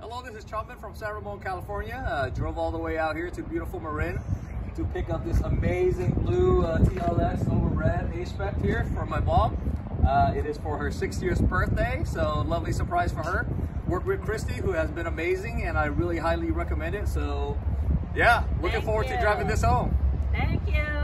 Hello, this is Chapman from San Ramon, California. Drove all the way out here to beautiful Marin to pick up this amazing blue TLX over red A-Spec here for my mom. It is for her 60th birthday, so lovely surprise for her. Worked with Christy, who has been amazing, and I really highly recommend it. So yeah, looking forward to driving this home. Thank you.